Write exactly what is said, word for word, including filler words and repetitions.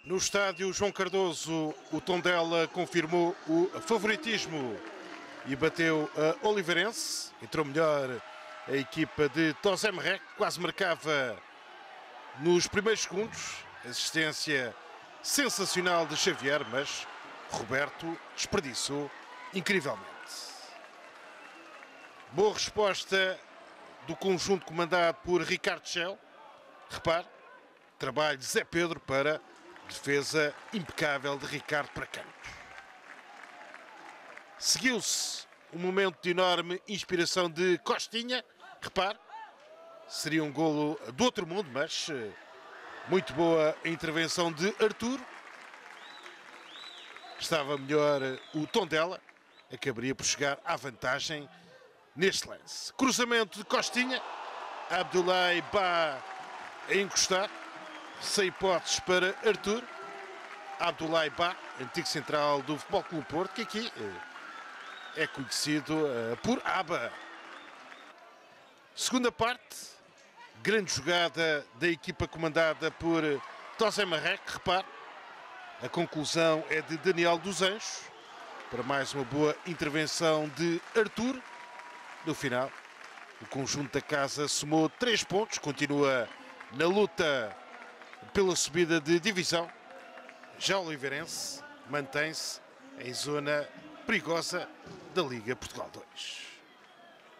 No estádio João Cardoso, o Tondela confirmou o favoritismo e bateu a Oliveirense. Entrou melhor a equipa de Tosé Marrec, quase marcava nos primeiros segundos. Assistência sensacional de Xavier, mas Roberto desperdiçou incrivelmente. Boa resposta do conjunto comandado por Ricardo Schell. Repare, trabalho de Zé Pedro para defesa impecável de Ricardo para canto. Seguiu-se um momento de enorme inspiração de Costinha. Repare, seria um golo do outro mundo, mas muito boa a intervenção de Arthur. Estava melhor o Tondela, acabaria por chegar à vantagem neste lance. Cruzamento de Costinha, Abdoulaye Ba a encostar, sem hipóteses para Arthur. Abdoulaye Ba, antigo central do Futebol Clube Porto, que aqui é conhecido por Aba. Segunda parte, grande jogada da equipa comandada por Tosé Marrec. Repare, a conclusão é de Daniel dos Anjos, para mais uma boa intervenção de Arthur. No final, o conjunto da casa somou três pontos, continua na luta pela subida de divisão. Já o Oliveirense mantém-se em zona perigosa da Liga Portugal dois.